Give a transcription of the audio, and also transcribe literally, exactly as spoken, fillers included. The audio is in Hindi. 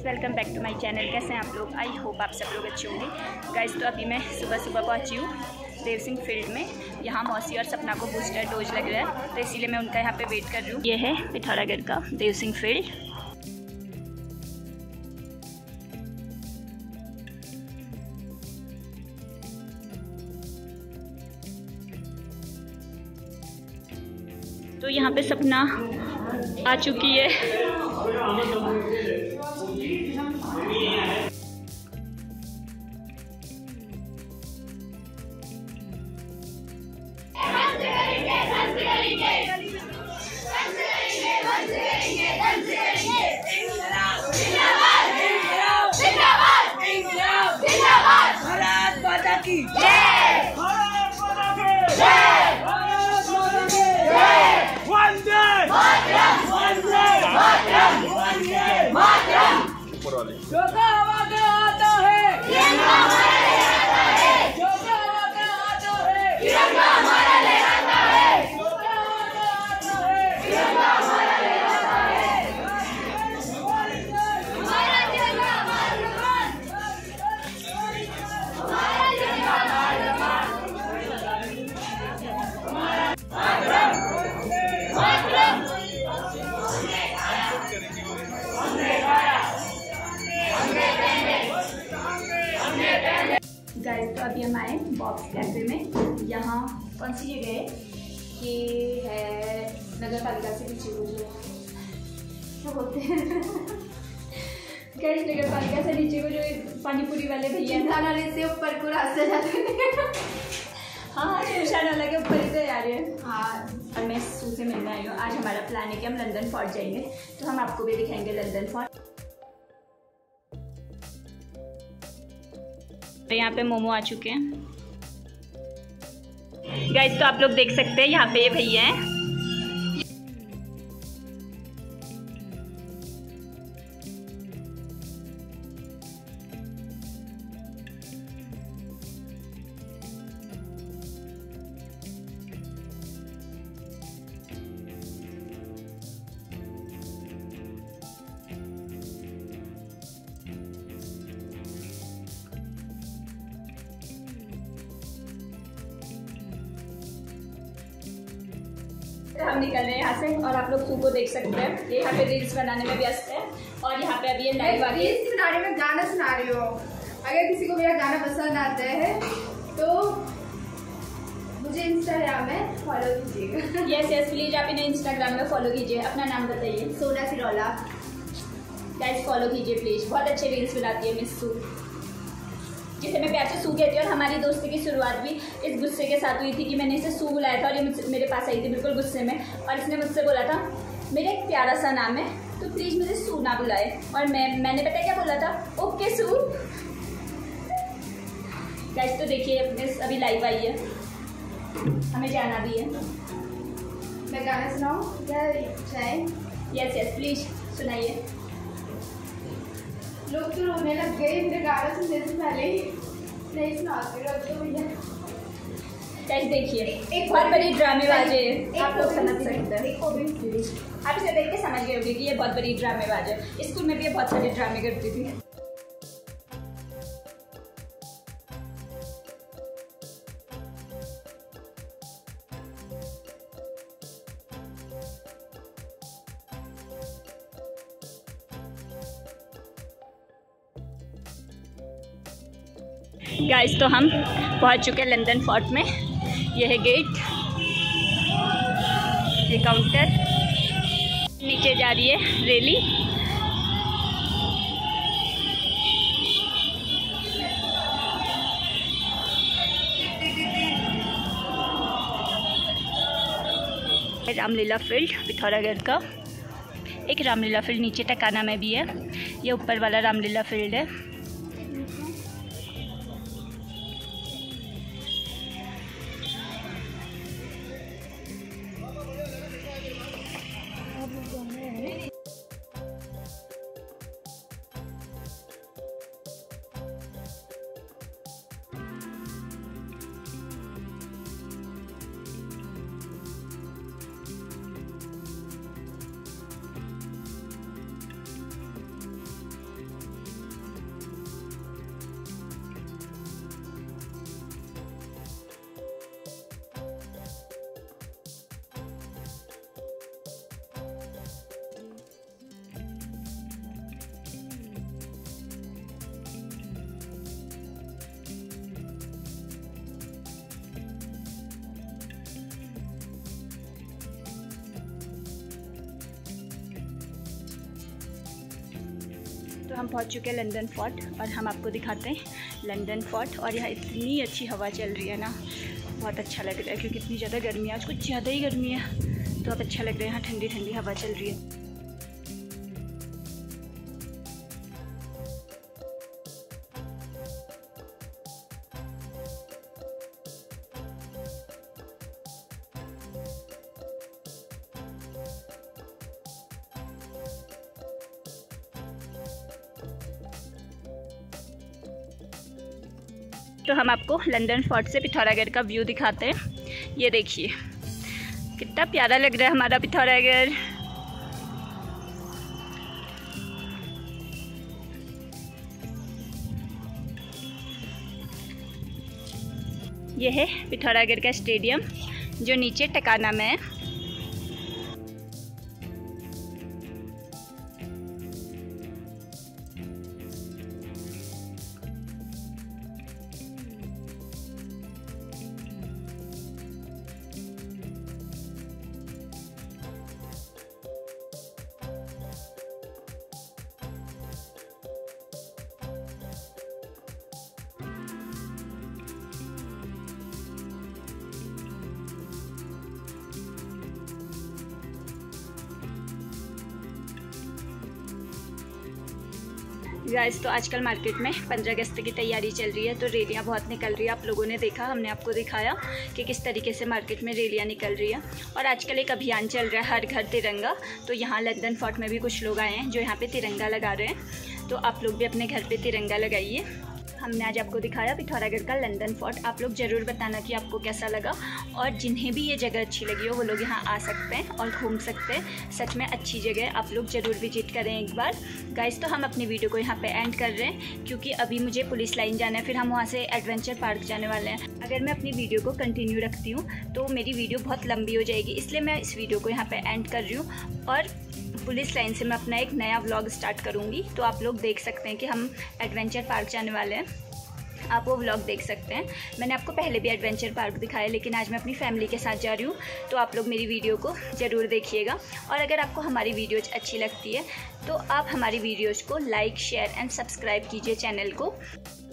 Welcome back to my channel. कैसे हैं आप लोग? आई होप आप सब लोग अच्छे होंगे। गाइस, तो अभी मैं सुबह सुबह पहुंची हूँ देव सिंह फील्ड में। यहाँ मौसी और सपना को बूस्टर डोज लग रहा है, तो इसीलिए मैं उनका यहाँ पे वेट कर रही हूँ। ये है पिथौरागढ़ का देव सिंह फील्ड। तो यहाँ पे सपना आ चुकी है। भारत माता की जय। वंदे मातरम। जो हवा के आता है तिरंगा हमारा ले आता है। जो हवा के आता है तिरंगा हमारा ले आता है। जो हवा के आता है तिरंगा हमारा ले आता है। हमारा तिरंगा हमारा हमारा तिरंगा हमारा मातरम मातरम। गाइस, तो अभी हम आए बॉक्स कैफे में। यहाँ कौन सी जगह है? ये है नगर पालिका से पीछे वो जो क्या बोलते हैं गाइस, नगर पालिका से नीचे को जो पानीपुरी वाले भैया हैं, नाले से ऊपर को रास्ते जाते हैं। हाँ, शमशान वाला के ऊपर से आ रहे हैं। हाँ, और मैं सू से मिलने आई हूँ। आज हमारा प्लान है कि हम लंदन फोर्ट जाएंगे, तो हम आपको भी दिखाएंगे लंदन फोर्ट। तो यहाँ पे मोमो आ चुके हैं गाइस, तो आप लोग देख सकते हैं यहाँ पे ये भैया हैं। हम निकल रहे हैं यहाँ से और आप लोग सू को देख सकते हैं। ये यहाँ पे रील्स बनाने में व्यस्त है और यहाँ पे अभी ये लाइव आ रही है। रील्स बनाने में गाना सुना रही हो। अगर किसी को मेरा गाना पसंद आता है तो मुझे इंस्टाग्राम में फॉलो कीजिएगा। यस यस प्लीज आप इन्हें इंस्टाग्राम में फॉलो कीजिए। अपना नाम बताइए। सोना सिरौला। गाइस फॉलो कीजिए प्लीज। बहुत अच्छे रील्स बनाती है मिस सू, जिसे मैं प्यार से सू कहती हूँ। और हमारी दोस्ती की शुरुआत भी इस गुस्से के साथ हुई थी कि मैंने इसे सू बुलाया था और ये मुझसे मेरे पास आई थी बिल्कुल गुस्से में, और इसने मुझसे बोला था मेरा एक प्यारा सा नाम है तो प्लीज़ मुझे सू ना बुलाए। और मैं मैंने पता क्या बोला था? ओके सू। गाइस तो देखिए अपने अभी लाइव आई है, हमें जाना भी है। मैं गाना सुनाऊँ क्या चाहे? यस यस प्लीज सुनाइए। लोग तो रोने लग गए मेरे गाना सुनने से पहले ही। नहीं सुनाते रहो तो भैया। गाइस देखिए एक बहुत बड़ी ड्रामेबाज है, आप लोग समझ सकते हैं। आप इसे देख के समझ गए होंगे कि ये बहुत बड़ी ड्रामेबाज है। स्कूल में भी ये बहुत सारे ड्रामे करती थी। गाइस तो हम पहुंच चुके हैं लंदन फोर्ट में। यह है गेट, ये काउंटर, नीचे जा रही है रैली। रामलीला फील्ड पिथौरागढ़ का एक रामलीला फील्ड नीचे टकाना में भी है। ये ऊपर वाला रामलीला फील्ड है। तो हम पहुंच चुके हैं लंदन फोर्ट और हम आपको दिखाते हैं लंदन फोर्ट। और यहाँ इतनी अच्छी हवा चल रही है ना, बहुत अच्छा लग रहा है क्योंकि इतनी ज़्यादा गर्मी है, आज कुछ ज़्यादा ही गर्मी है, तो बहुत अच्छा लग रहा है। यहाँ ठंडी ठंडी हवा चल रही है। तो हम आपको लंदन फोर्ट से पिथौरागढ़ का व्यू दिखाते हैं। ये देखिए कितना प्यारा लग रहा है हमारा पिथौरागढ़। ये है पिथौरागढ़ का स्टेडियम जो नीचे टकाना में है। गाइस तो आजकल मार्केट में पंद्रह अगस्त की तैयारी चल रही है, तो रैलियाँ बहुत निकल रही है। आप लोगों ने देखा, हमने आपको दिखाया कि किस तरीके से मार्केट में रैलियाँ निकल रही है। और आजकल एक अभियान चल रहा है हर घर तिरंगा। तो यहाँ लंदन फोर्ट में भी कुछ लोग आए हैं जो यहाँ पे तिरंगा लगा रहे हैं, तो आप लोग भी अपने घर पे तिरंगा लगाइए। हमने आज आपको दिखाया पिथौरागढ़ का लंदन फोर्ट। आप लोग ज़रूर बताना कि आपको कैसा लगा, और जिन्हें भी ये जगह अच्छी लगी हो वो लोग यहाँ आ सकते हैं और घूम सकते हैं। सच में अच्छी जगह है, आप लोग ज़रूर विजिट करें एक बार। गाइस तो हम अपनी वीडियो को यहाँ पे एंड कर रहे हैं क्योंकि अभी मुझे पुलिस लाइन जाना है, फिर हम वहाँ से एडवेंचर पार्क जाने वाले हैं। अगर मैं अपनी वीडियो को कंटिन्यू रखती हूँ तो मेरी वीडियो बहुत लंबी हो जाएगी, इसलिए मैं इस वीडियो को यहाँ पर एंड कर रही हूँ। और पुलिस लाइन से मैं अपना एक नया व्लॉग स्टार्ट करूँगी, तो आप लोग देख सकते हैं कि हम एडवेंचर पार्क जाने वाले हैं। आप वो व्लॉग देख सकते हैं। मैंने आपको पहले भी एडवेंचर पार्क दिखाया, लेकिन आज मैं अपनी फैमिली के साथ जा रही हूँ, तो आप लोग मेरी वीडियो को ज़रूर देखिएगा। और अगर आपको हमारी वीडियोज़ अच्छी लगती है तो आप हमारी वीडियोज़ को लाइक, शेयर एंड सब्सक्राइब कीजिए चैनल को।